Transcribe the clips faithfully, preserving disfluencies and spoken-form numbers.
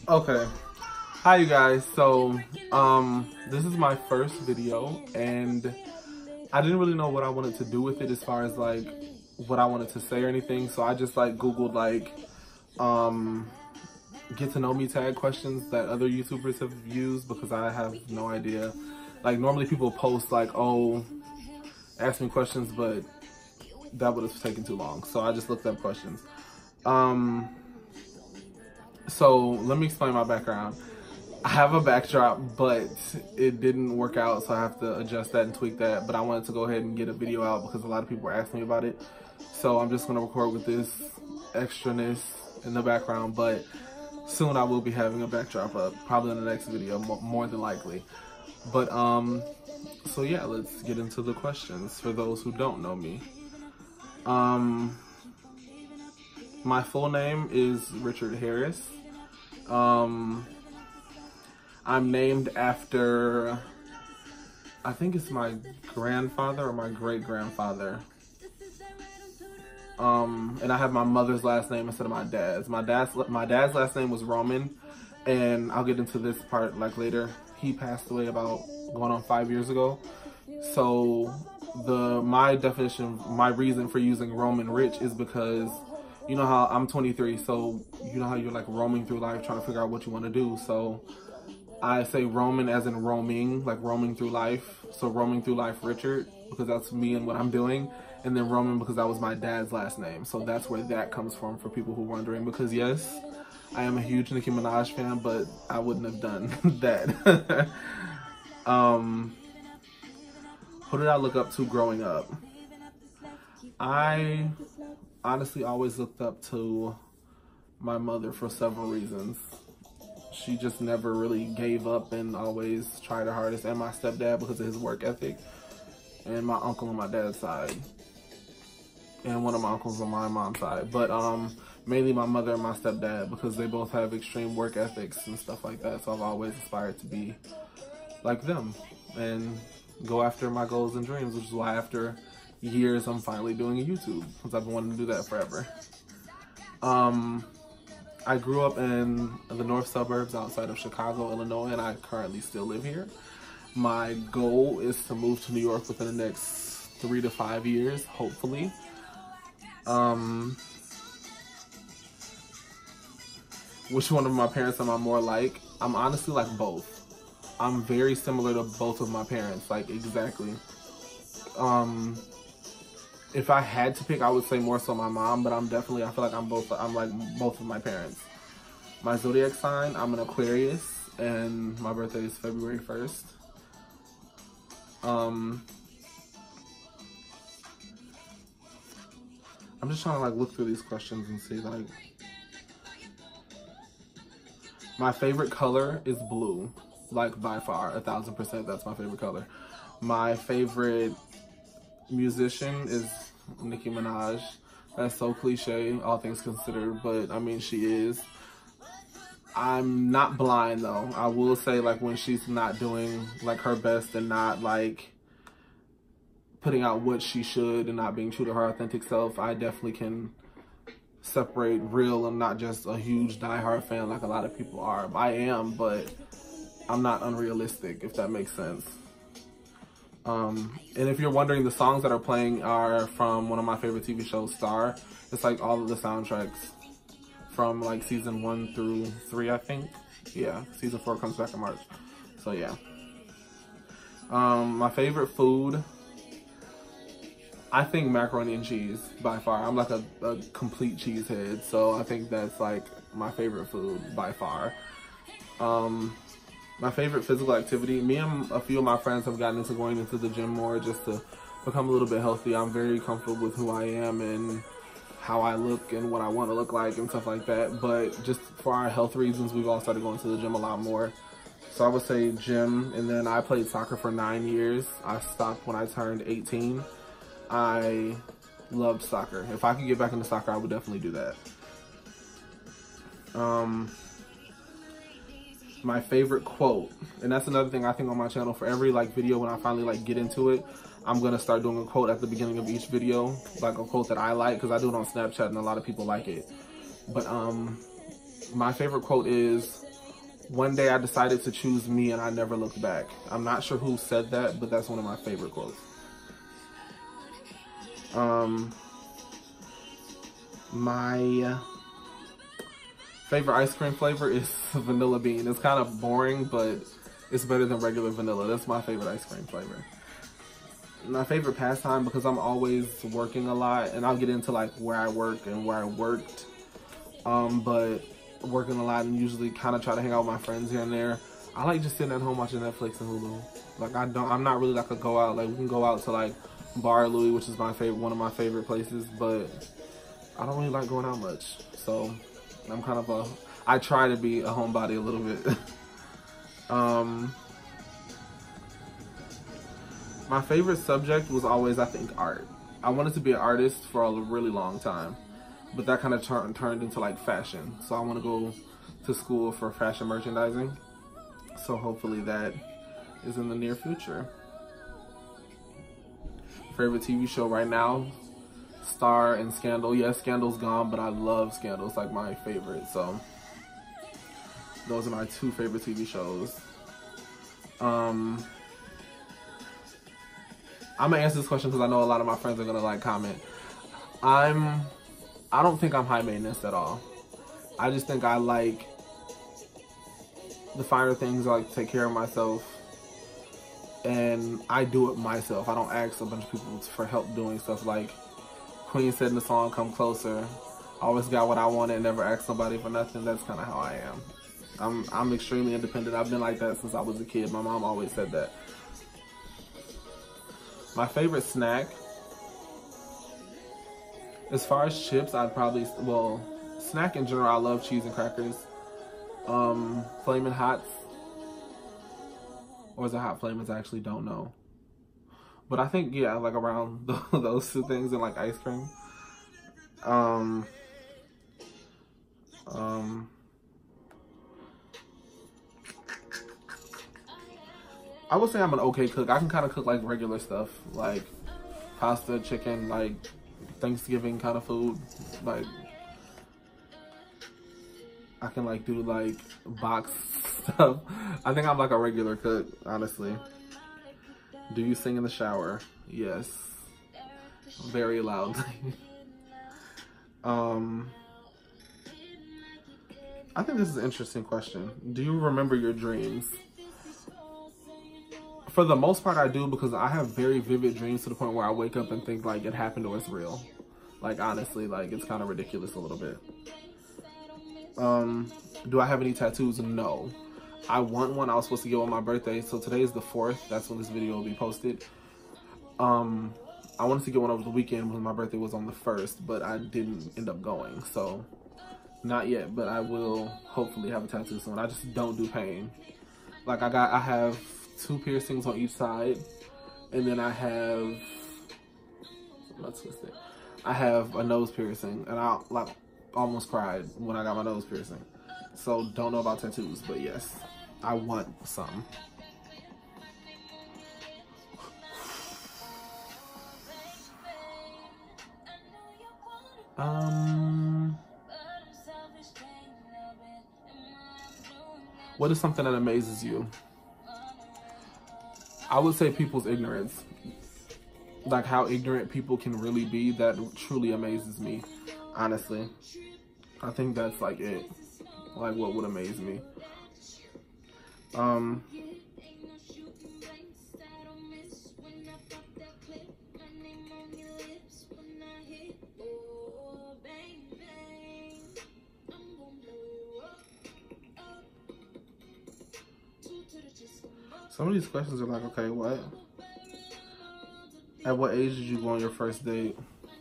Okay. Hi you guys. So, um, this is my first video and I didn't really know what I wanted to do with it as far as like what I wanted to say or anything. So I just like Googled like, um, get to know me tag questions that other YouTubers have used because I have no idea. Like normally people post like, oh, ask me questions, but that would have taken too long. So I just looked up questions. Um, so let me explain my background. I have a backdrop, but it didn't work out, so I have to adjust that and tweak that. But I wanted to go ahead and get a video out because a lot of people were asking me about it. So I'm just gonna record with this extraness in the background, but soon I will be having a backdrop up, probably in the next video, more than likely. But um, so yeah, let's get into the questions for those who don't know me. Um, my full name is Richard Harris. Um, I'm named after, I think it's my grandfather or my great-grandfather. Um, and I have my mother's last name instead of my dad's. My dad's my dad's last name was Roman, and I'll get into this part like later. He passed away about going on five years ago. So the my definition, my reason for using Roman Rich is because you know how I'm twenty-three, so you know how you're like roaming through life trying to figure out what you want to do. So I say Roman as in roaming, like roaming through life. So roaming through life Richard, because that's me and what I'm doing. And then Roman because that was my dad's last name. So that's where that comes from for people who are wondering. Because yes, I am a huge Nicki Minaj fan, but I wouldn't have done that. um, who did I look up to growing up? I honestly always looked up to my mother for several reasons. She just never really gave up and always tried her hardest, and my stepdad because of his work ethic, and my uncle on my dad's side, and one of my uncles on my mom's side. But um, mainly my mother and my stepdad because they both have extreme work ethics and stuff like that. So I've always aspired to be like them and go after my goals and dreams, which is why after years I'm finally doing a YouTube because I've been wanting to do that forever. Um. I grew up in the north suburbs outside of Chicago, Illinois, and I currently still live here. My goal is to move to New York within the next three to five years, hopefully. Um, which one of my parents am I more like? I'm honestly like both. I'm very similar to both of my parents, like exactly. Um, If I had to pick, I would say more so my mom, but I'm definitely, I feel like I'm both, I'm like both of my parents. My zodiac sign, I'm an Aquarius, and my birthday is February first. Um, I'm just trying to like look through these questions and see like, my favorite color is blue, like by far, a thousand percent, that's my favorite color. My favorite musician is Nicki Minaj. That's so cliche, all things considered, but I mean, she is. I'm not blind though. I will say like when she's not doing like her best and not like putting out what she should and not being true to her authentic self, I definitely can separate real and not just a huge diehard fan like a lot of people are. I am, but I'm not unrealistic, if that makes sense. Um, and if you're wondering, the songs that are playing are from one of my favorite T V shows, Star. It's like all of the soundtracks from like season one through three, I think. Yeah, season four comes back in March. So yeah. Um, my favorite food, I think macaroni and cheese by far. I'm like a, a complete cheesehead, so I think that's like my favorite food by far. Um, My favorite physical activity, me and a few of my friends have gotten into going into the gym more just to become a little bit healthy. I'm very comfortable with who I am and how I look and what I want to look like and stuff like that. But just for our health reasons, we've all started going to the gym a lot more. So I would say gym, and then I played soccer for nine years. I stopped when I turned eighteen. I loved soccer. If I could get back into soccer, I would definitely do that. Um... My favorite quote, and that's another thing I think on my channel, for every like video when I finally like get into it, I'm gonna start doing a quote at the beginning of each video, like a quote that I like, because I do it on Snapchat and a lot of people like it. But um my favorite quote is, One day I decided to choose me and I never looked back. I'm not sure who said that, but that's one of my favorite quotes. Um, my favorite ice cream flavor is vanilla bean. It's kind of boring, but it's better than regular vanilla. That's my favorite ice cream flavor. My favorite pastime, because I'm always working a lot, and I'll get into like where I work and where I worked. Um, but working a lot and usually kind of try to hang out with my friends here and there. I like just sitting at home watching Netflix and Hulu. Like I don't, I'm not really like a go out. Like we can go out to like Bar Louie, which is my favorite, one of my favorite places, but I don't really like going out much. So I'm kind of a, I try to be a homebody a little bit. um, my favorite subject was always, I think, art. I wanted to be an artist for a really long time, but that kind of turned turned into like fashion. So I want to go to school for fashion merchandising. So hopefully that is in the near future. Favorite T V show right now, Star and Scandal. Yes, Scandal's gone, but I love Scandal. It's like my favorite. So those are my two favorite T V shows. Um, I'm gonna answer this question because I know a lot of my friends are gonna like comment. I'm, I don't think I'm high maintenance at all. I just think I like the finer things. I like to take care of myself, and I do it myself. I don't ask a bunch of people for help doing stuff. Like Queen said in the song "Come Closer," I always got what I wanted and never asked somebody for nothing. That's kind of how I am. I'm I'm extremely independent. I've been like that since I was a kid. My mom always said that. My favorite snack, as far as chips, I'd probably, well, snack in general, I love cheese and crackers. Um, Flamin' Hots, or is it Hot Flamins? I actually don't know. But I think, yeah, like around those two things, and like ice cream. Um, um, I would say I'm an okay cook. I can kind of cook like regular stuff, like pasta, chicken, like Thanksgiving kind of food. Like I can like do like box stuff. I think I'm like a regular cook, honestly. Do you sing in the shower? Yes, very loudly. um, I think this is an interesting question. Do you remember your dreams? For the most part, I do, because I have very vivid dreams to the point where I wake up and think like it happened or it's real. Like honestly, like it's kind of ridiculous a little bit. Um, do I have any tattoos? No. I want one. I was supposed to get one on my birthday. So today is the fourth. That's when this video will be posted. Um, I wanted to get one over the weekend because my birthday was on the first, but I didn't end up going. So not yet, but I will hopefully have a tattoo soon. I just don't do pain. Like I got, I have two piercings on each side, and then I have, let's twist it. I have a nose piercing, and I like almost cried when I got my nose piercing. So don't know about tattoos, but yes, I want some. Um, what is something that amazes you? I would say people's ignorance. Like how ignorant people can really be, that truly amazes me, honestly. I think that's like it. Like what would amaze me. Um, some of these questions are like, okay, what? At what age did you go on your first date?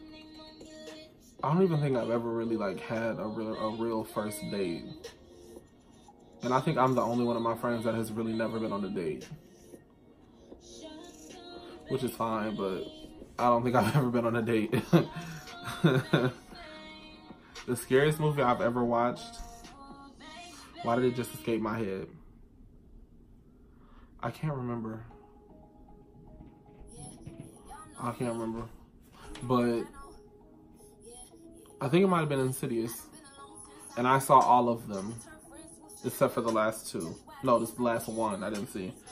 I don't even think I've ever really like had a real, a real first date. And I think I'm the only one of my friends that has really never been on a date. Which is fine, but I don't think I've ever been on a date. The scariest movie I've ever watched, why did it just escape my head? I can't remember. I can't remember. But I think it might have been Insidious. And I saw all of them. except for the last two. No, this is the last one I didn't see.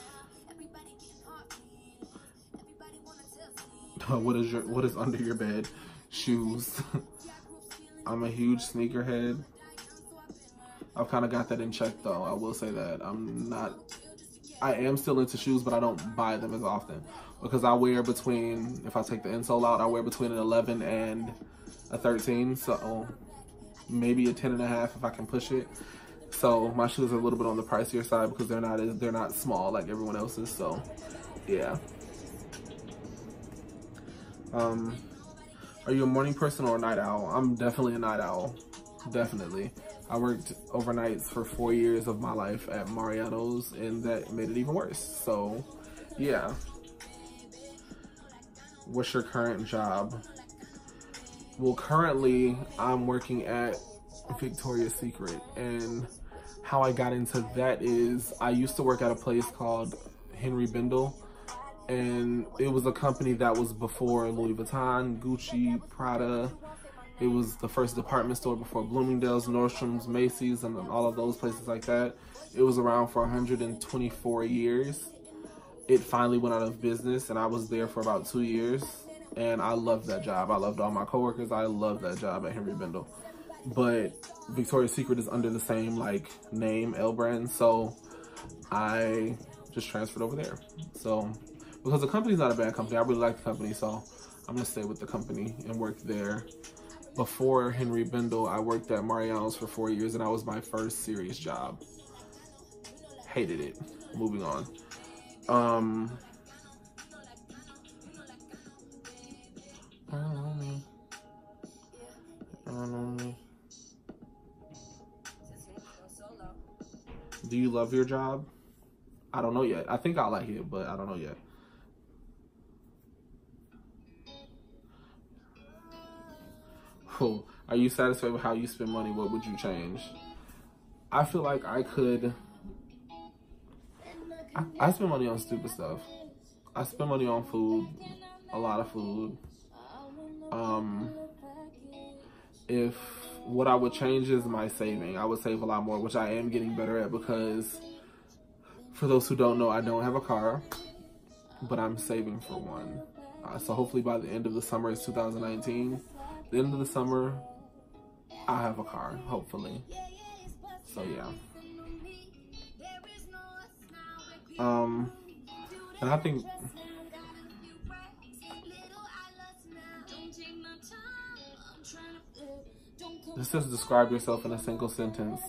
What is your what is under your bed? Shoes. I'm a huge sneakerhead. I've kind of got that in check though. I will say that I'm not. I am still into shoes, but I don't buy them as often because I wear between. If I take the insole out, I wear between an eleven and a thirteen. So maybe a ten and a half if I can push it. So my shoes are a little bit on the pricier side because they're not they're not small like everyone else's. So yeah. Um, are you a morning person or a night owl? I'm definitely a night owl. Definitely. I worked overnights for four years of my life at Mariano's, and that made it even worse. So, yeah. What's your current job? Well, currently, I'm working at Victoria's Secret, and how I got into that is I used to work at a place called Henry Bendel, and it was a company that was before Louis Vuitton, Gucci, Prada. It was the first department store before Bloomingdale's, Nordstrom's, Macy's, and all of those places like that. It was around for one hundred twenty-four years. It finally went out of business, and I was there for about two years. And I loved that job. I loved all my coworkers. I loved that job at Henry Bendel. But Victoria's Secret is under the same like name, L brand. So I just transferred over there. So because the company's not a bad company, I really like the company. So I'm gonna stay with the company and work there. Before Henry Bendel, I worked at Mariano's for four years, and that was my first serious job. Hated it. Moving on. Um, I don't know me. I don't know me. Do you love your job? I don't know yet. I think I like it, but I don't know yet. Oh, are you satisfied with how you spend money? What would you change? I feel like I could. I, I spend money on stupid stuff. I spend money on food, a lot of food. Um, if what I would change is my saving, I would save a lot more, which I am getting better at because for those who don't know, I don't have a car, but I'm saving for one. Uh, so hopefully by the end of the summer, it's two thousand nineteen. The end of the summer, I have a car, hopefully. So yeah. Um, and I think this says describe yourself in a single sentence.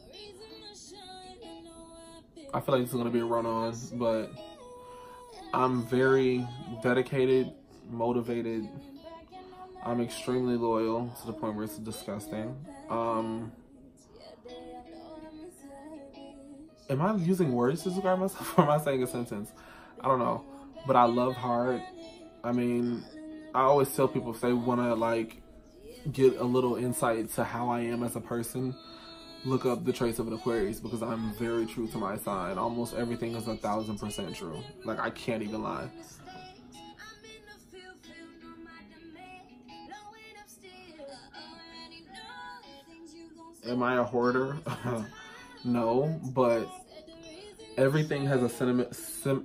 I feel like this is gonna be a run-on, but I'm very dedicated, motivated. I'm extremely loyal to the point where it's disgusting. Um, am I using words to describe myself, or am I saying a sentence? I don't know. But I love hard. I mean, I always tell people if they want to like get a little insight to how I am as a person, look up the traits of an Aquarius, because I'm very true to my sign. Almost everything is a thousand percent true. Like, I can't even lie. Am I a hoarder? No, but everything has a sentiment, sim,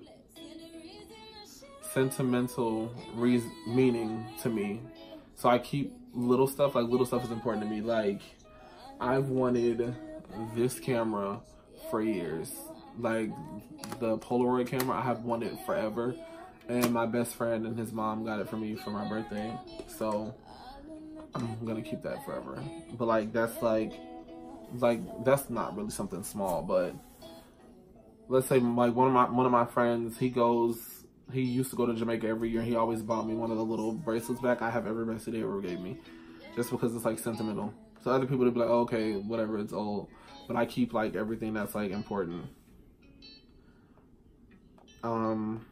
sentimental reason, meaning to me. So I keep little stuff, like little stuff is important to me. Like, I've wanted this camera for years. Like, the Polaroid camera, I have wanted forever. And my best friend and his mom got it for me for my birthday. So I'm gonna keep that forever. But like, that's like, like that's not really something small, but let's say like one of my one of my friends, he goes he used to go to Jamaica every year, and he always bought me one of the little bracelets back. I have every bracelet he ever gave me, just because it's like sentimental. So other people would be like, oh, okay, whatever, it's old, but I keep like everything that's like important. Um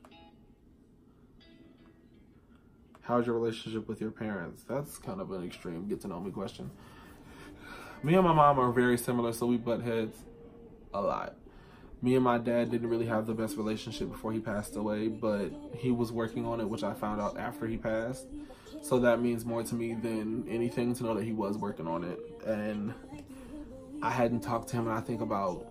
how's your relationship with your parents? That's kind of an extreme get to know me question. Me and my mom are very similar, so we butt heads a lot. Me and my dad didn't really have the best relationship before he passed away, but he was working on it, which I found out after he passed. So that means more to me than anything to know that he was working on it. And I hadn't talked to him in I think about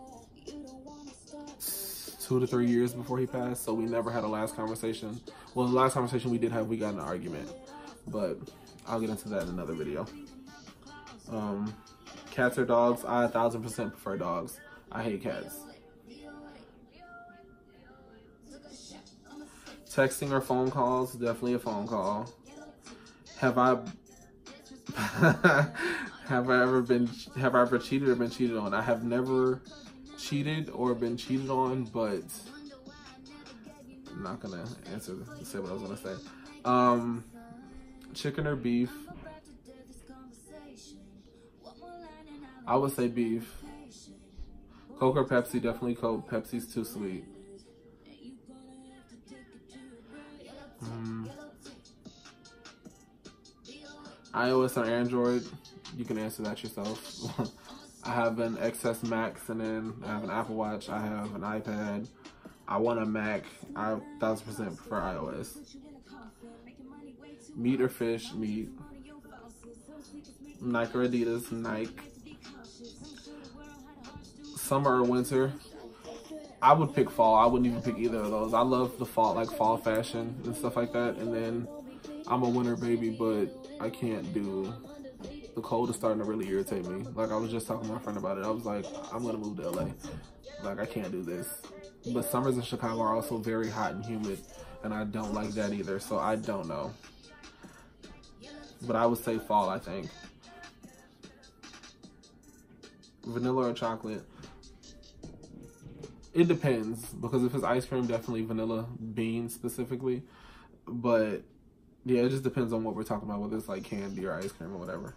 two to three years before he passed, so we never had a last conversation. Well, the last conversation we did have, we got in an argument, but I'll get into that in another video. Um, cats or dogs? I a thousand percent prefer dogs. I hate cats. Texting or phone calls? Definitely a phone call. Have I have I ever been have I ever cheated or been cheated on? I have never cheated or been cheated on, but I'm not gonna answer say what I was gonna say. Um, chicken or beef? I would say beef. Coke or Pepsi? Definitely Coke. Pepsi's too sweet. Um, iOS or Android? You can answer that yourself. I have an X S Max, and then I have an Apple Watch. I have an iPad. I want a Mac. I a thousand percent prefer iOS. Meat or fish? Meat. Nike or Adidas? Nike. Summer or winter? I would pick fall. I wouldn't even pick either of those. I love the fall, like fall fashion and stuff like that. And then I'm a winter baby, but I can't do the cold. Is starting to really irritate me. Like I was just talking to my friend about it. I was like, I'm gonna move to L A. Like I can't do this. But summers in Chicago are also very hot and humid, and I don't like that either. So I don't know. But I would say fall, I think. Vanilla or chocolate? It depends, because if it's ice cream, definitely vanilla bean specifically. But yeah, it just depends on what we're talking about, whether it's like candy or ice cream or whatever.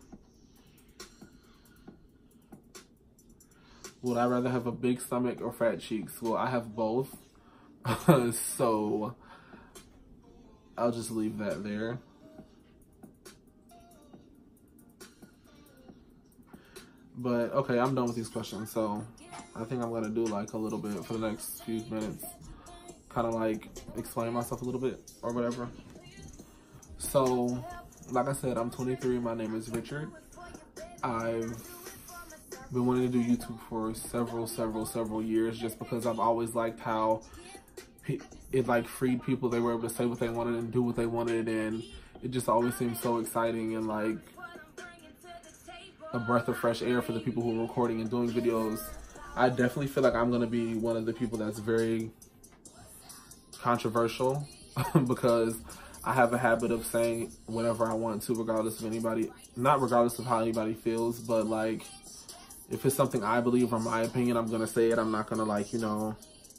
Would I rather have a big stomach or fat cheeks? Well, I have both. So I'll just leave that there. But okay, I'm done with these questions. So I think I'm gonna do like a little bit for the next few minutes, kind of like explain myself a little bit or whatever. So, like I said, I'm twenty-three. My name is Richard. I've been wanting to do YouTube for several, several, several years, just because I've always liked how it like freed people. They were able to say what they wanted and do what they wanted, and it just always seemed so exciting and like a breath of fresh air for the people who are recording and doing videos. I definitely feel like I'm going to be one of the people that's very controversial because I have a habit of saying whatever I want to, regardless of anybody, not regardless of how anybody feels, but like if it's something I believe or my opinion, I'm going to say it. I'm not going to like, you know,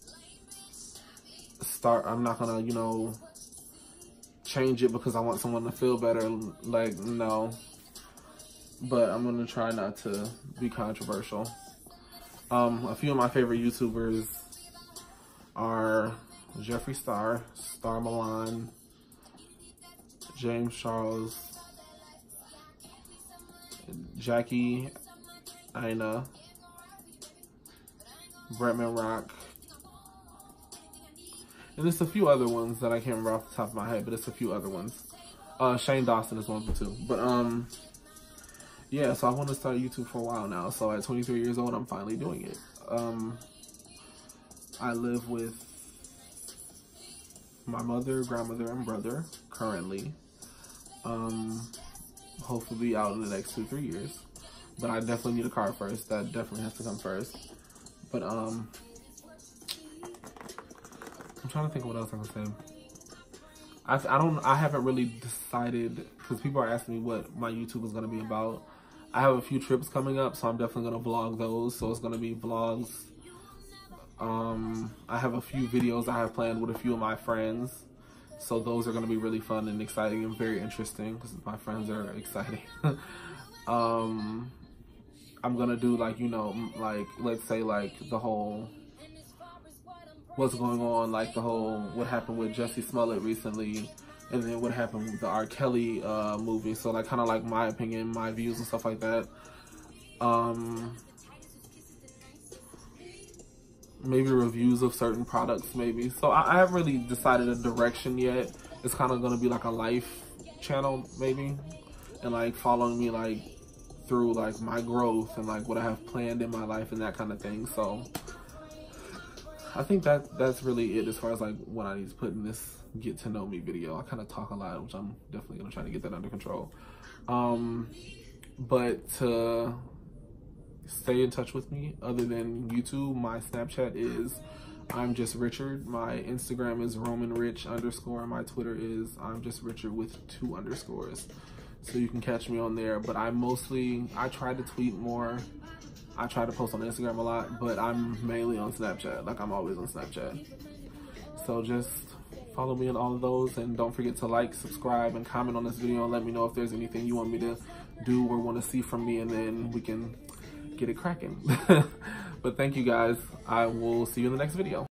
start, I'm not going to, you know, change it because I want someone to feel better. Like, no. But I'm going to try not to be controversial. Um, a few of my favorite YouTubers are Jeffree Star, Star Milan, James Charles, Jackie Aina, Bretman Rock, and there's a few other ones that I can't remember off the top of my head, but it's a few other ones. Uh, Shane Dawson is one of them too. But um, yeah, so I want to start YouTube for a while now. So at twenty-three years old, I'm finally doing it. Um, I live with my mother, grandmother, and brother currently. Um, hopefully out in the next two, three years. But I definitely need a car first. That definitely has to come first. But um, I'm trying to think of what else I can say. I, I don't, I haven't really decided, because people are asking me what my YouTube is going to be about. I have a few trips coming up, so I'm definitely going to vlog those. So it's going to be vlogs. Um, I have a few videos I have planned with a few of my friends. So those are going to be really fun and exciting and very interesting because my friends are exciting. um, I'm going to do like, you know, like, let's say like the whole, what's going on, like the whole, what happened with Jussie Smollett recently. And then what happened with the R. Kelly uh, movie. So like kind of like my opinion, my views and stuff like that. Um, maybe reviews of certain products maybe. So I, I haven't really decided a direction yet. It's kind of going to be like a life channel maybe. And like following me like through like my growth and like what I have planned in my life and that kind of thing. So I think that that's really it as far as like what I need to put in this get to know me video. I kind of talk a lot, which I'm definitely gonna try to get that under control. Um, but to stay in touch with me other than YouTube, my Snapchat is I'm Just Richard. My Instagram is Roman Rich underscore. My Twitter is I'm Just Richard with two underscores. So you can catch me on there. But I mostly, I try to tweet more. I try to post on Instagram a lot, but I'm mainly on Snapchat. Like, I'm always on Snapchat. So just follow me on all of those, and don't forget to like, subscribe, and comment on this video and let me know if there's anything you want me to do or want to see from me, and then we can get it cracking. But thank you guys. I will see you in the next video.